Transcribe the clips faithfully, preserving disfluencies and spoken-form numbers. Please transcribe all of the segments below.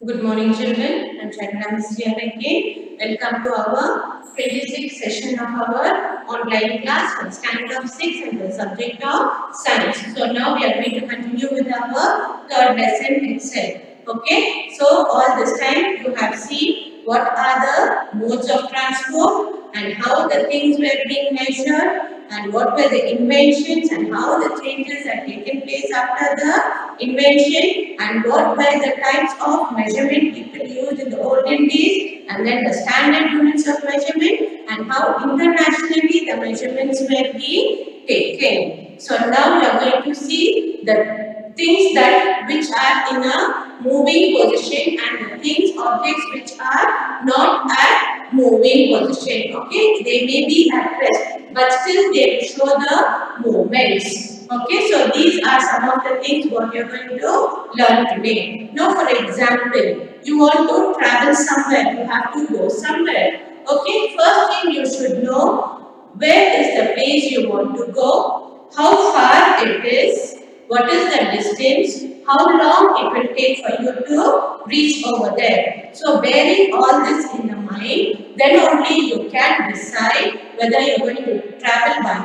Good morning, children. I'm Chandra Miss here again. Welcome to our twenty-sixth session of our online class for standard of six and the subject of science. So now we are going to continue with our third lesson itself. Okay. So all this time you have seen what are the modes of transport and how the things were being measured and what were the inventions and how the changes had taken place after the invention and what were the types of measurement people used in the olden days and then the standard units of measurement and how internationally the measurements were being taken. So now we are going to see the things that which are in a moving position and the things, objects which are not at moving position. Okay, they may be at rest but still they show the movements. Okay, so these are some of the things what you are going to learn today. Now, for example, you want to travel somewhere, you have to go somewhere. Okay, first thing you should know where is the place you want to go, how far it is, what is the distance, how long it will take for you to reach over there. So, bearing all this in the mind, then only you can decide whether you are going to travel by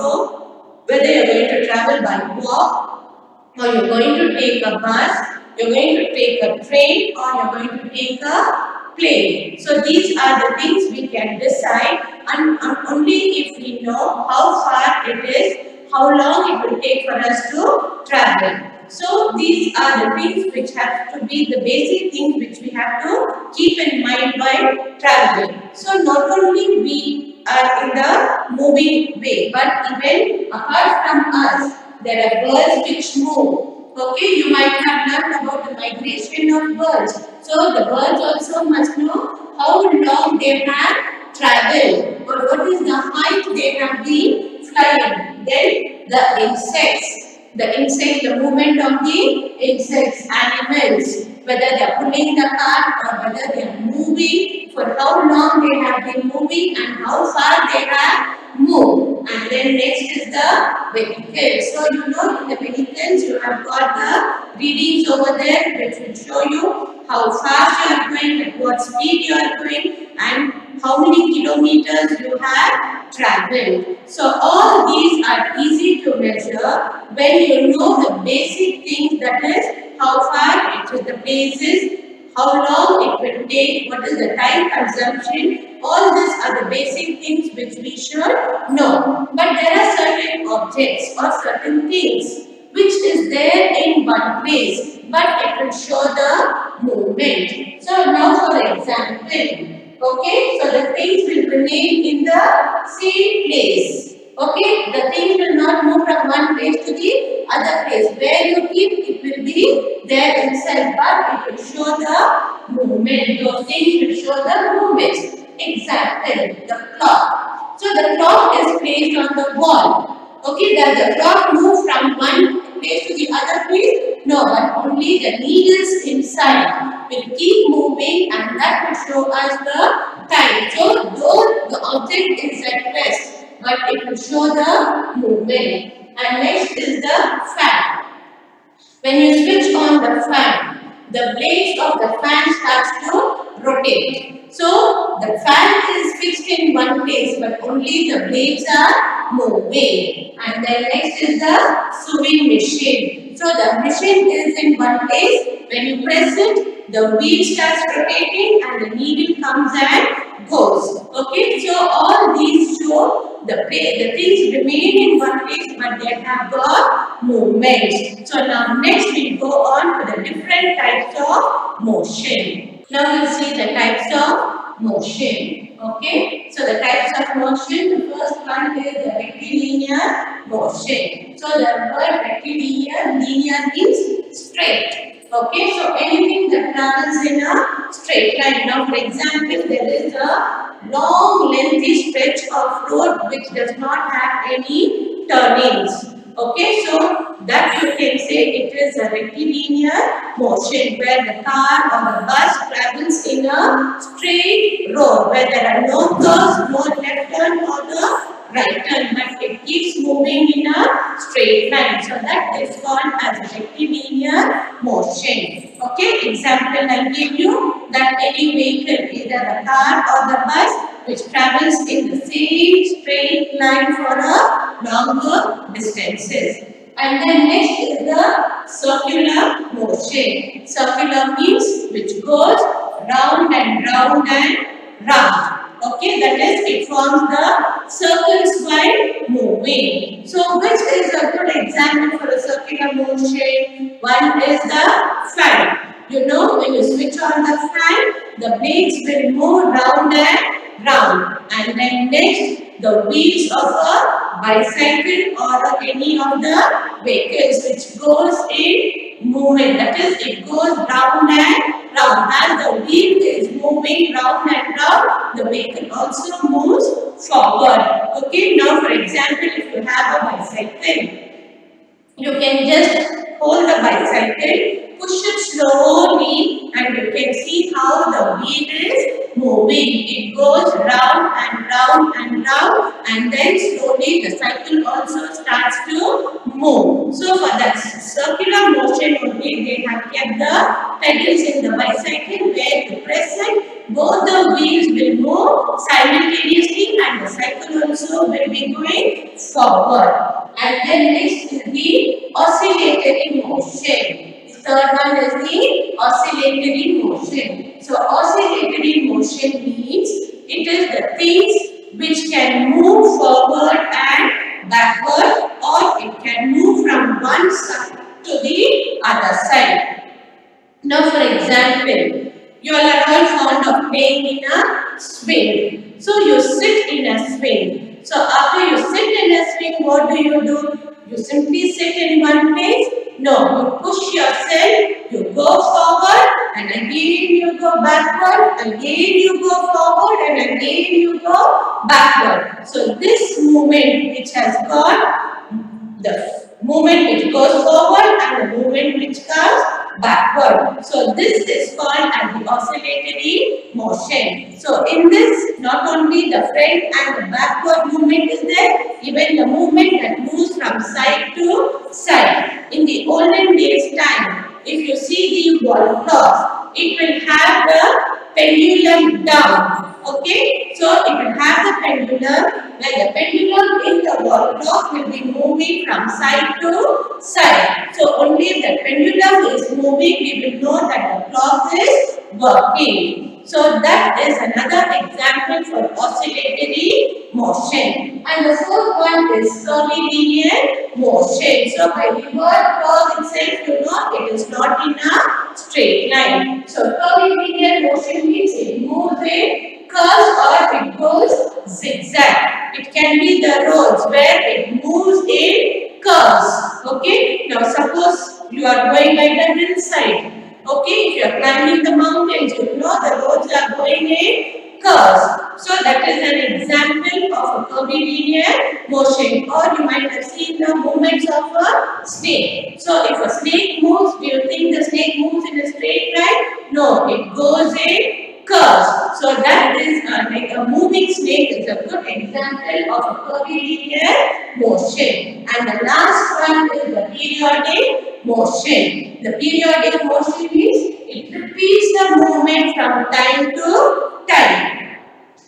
auto, whether you are going to travel by walk, or you are going to take a bus, you are going to take a train, or you are going to take a plane. So these are the things we can decide, and, and only if we know how far it is, how long it will take for us to travel. So these are the things which have to be the basic things which we have to keep in mind while traveling. So not only we are in the moving way, but even apart from us, there are birds which move. Okay, you might have learned about the migration of birds. So the birds also must know how long they have traveled or what is the height they have been flying. Then the insects. The insects, the movement of the insects, animals, whether they are pulling the cart or whether they are moving, for how long they have been moving and how far they have moved. And then next is the vehicles. So you know in the vehicles you have got the readings over there which will show you how fast you are going, at what speed you are going and how many kilometers you have traveled. So all these are easy to measure when you know the basic things, that is how far it is, the places, how long it will take, what is the time consumption. All these are the basic things which we should know. But there are certain objects or certain things which is there in one place, but it will show the movement. So now for example, okay, so the things will remain in the same place. Okay, the things will not move from one place to the other place. Where you keep, it will be there inside, but it will show the movement. Those things will show the movements. Example, the clock. So the clock is placed on the wall. Okay, does the clock move from one place to the other place? No, but only the needles inside will keep moving and that will show us the time. So though the object is at rest, but it will show the movement. And next is the fan. When you switch on the fan, the blades of the fan starts to rotate. So the fan is fixed in one place, but only the blades are moving. And then next is the sewing machine. So the machine is in one place. When you press it, the wheel starts rotating and the needle comes and goes. Okay, so all these show the place, the things remain in one place, but they have got movements. So now next we go on to the different types of motion. Now we'll see the types of motion. Okay, so the types of motion, the first one is the rectilinear motion. So the word rectilinear, linear means straight. Okay, so anything that travels in a straight line. Now for example, there is a long lengthy stretch of road which does not have any turnings. Okay, so that you can say it is a rectilinear motion where the car or the bus travels in a straight road where there are no curves, no left turn or the right turn, but it keeps moving in a straight line. So that is called as rectilinear motion. Okay, example I give you that any vehicle, either the car or the bus, which travels in the same straight line for a longer distances. And then next is the circular motion. Circular means which goes round and round and round. Okay, that is, it forms the circles while moving. So, which is a good example for a circular motion? One is the fan. You know, when you switch on the fan, the blades will move round and round. And then next, the wheels of a bicycle or any of the vehicles which goes in movement. That is, it goes round and round. As the wheel is moving round and round, the vehicle also moves forward. Okay, now for example, if you have a bicycle, you can just hold the bicycle, push it slowly, and you can see how the wheel is moving. It goes round and round and round, and then slowly the cycle also starts to move. So for that circular motion only, they have kept the pedals in the bicycle where you press it, both the wheels will move simultaneously and the cycle also will be going forward. And then next is the oscillatory motion. The third one is the oscillatory motion. So oscillatory motion means it is the things which can move forward and backward, or it can move from one side to the other side. Now for example, you all are all fond of playing in a swing. So you sit in a swing. So after you sit in a swing, what do you do? You simply sit in one place? No, you push yourself, you go forward, and again you go backward, again you go forward, and again you go backward. So this movement which has got the movement which goes forward and the movement which comes backward. So this is called as the oscillatory motion. So in this, not only the front and the backward movement is there, even the movement that moves from side to side. In the olden days time, if you see the wall clock, it will have the pendulum down. Okay, so it will have the pendulum, where the pendulum in the wall clock will be moving from side to side. So only if the pendulum is moving, we will know that the clock is working. So that is another example for oscillatory motion. And the fourth one is curvilinear motion. So by the word curve itself, you know it is not in a straight line. So curvilinear motion means it moves in curves or it goes zigzag. It can be the roads where it moves in curves. Okay. Now suppose you are going by the hillside. Okay, if you are climbing the mountains, you know the roads are going in curves. So that is an example of a curvilinear motion. Or you might have seen the movements of a snake. So if a snake moves, do you think the snake moves in a straight line? No, it goes in curves. So that is a, like a moving snake is a good example of a curvilinear motion. And the last one is the periodic motion. The periodic motion means it repeats the movement from time to time.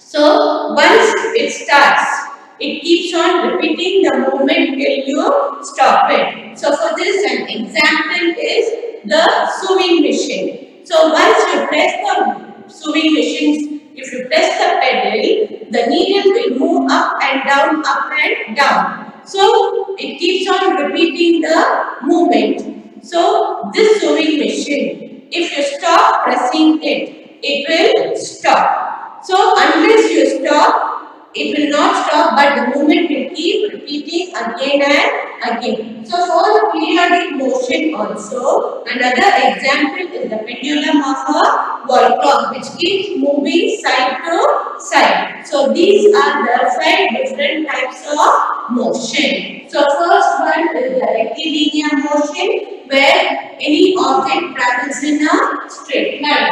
So once it starts, it keeps on repeating the movement till you stop it. So for this, an example is the sewing machine. So once you press the sewing machine, if you press the pedal, the needle will move up and down, up and down. So it keeps on repeating the movement. So this sewing machine, if you stop pressing it, it will stop. So unless you stop, it will not stop, but the movement will keep repeating again and again. So for the periodic motion also, another example is the pendulum of a wall clock, which keeps moving side to side. So these are the five different types of motion. So first one is the rectilinear motion, where any object travels in a straight line.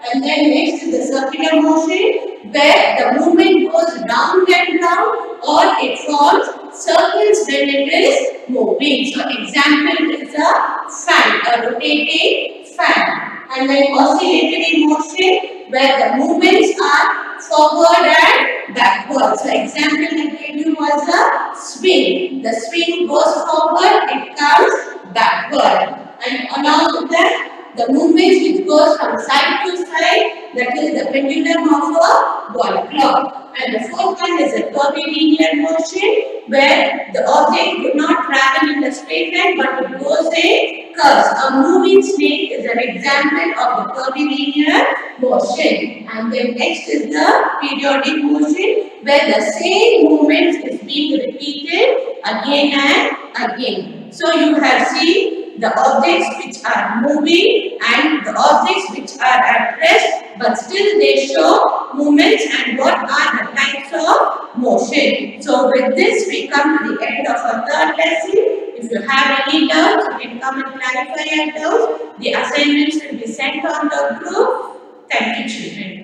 And then next is the circular motion, where the movement goes round and round, or it forms circles when it is moving. So example is a fan, a rotating fan. And then oscillatory motion, where the movements are forward and backward. So example I gave you was a swing. The swing goes forward, it comes backward. And along with that, the movement which goes from side to side, that is the pendulum of a wall clock. And the fourth one is a curvilinear motion, where the object would not travel in a straight line but it goes in curves. A moving snake is an example of the curvilinear motion. And then next is the periodic motion, where the same movement is being repeated again and again. So you have seen the objects which are moving and the objects which are at rest, but still they show movements and what are the types of motion. So with this we come to the end of our third lesson. If you have any doubts, you can come and clarify your doubts. The assignments will be sent on the group. Thank you, children.